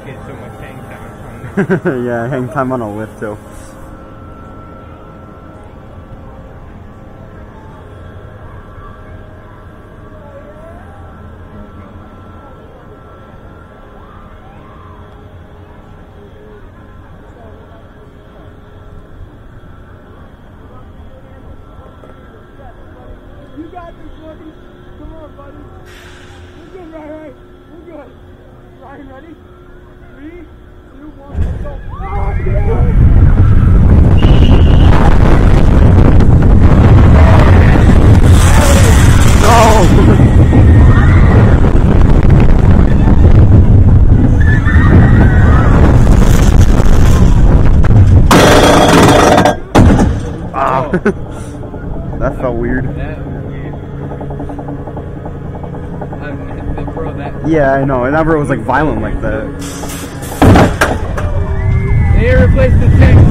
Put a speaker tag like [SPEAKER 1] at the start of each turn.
[SPEAKER 1] get so much hang time.
[SPEAKER 2] Yeah, hang time on a lift too.
[SPEAKER 3] You got this, buddy. Come on, buddy. We're good, Ryan. We're good. Ryan, ready? 3, 2, 1, let's go. Oh, yeah!
[SPEAKER 2] Wow. That felt weird.
[SPEAKER 1] That was weird. Bro, that.
[SPEAKER 2] Yeah, I know. It never was like violent like that.
[SPEAKER 1] They replaced the tank.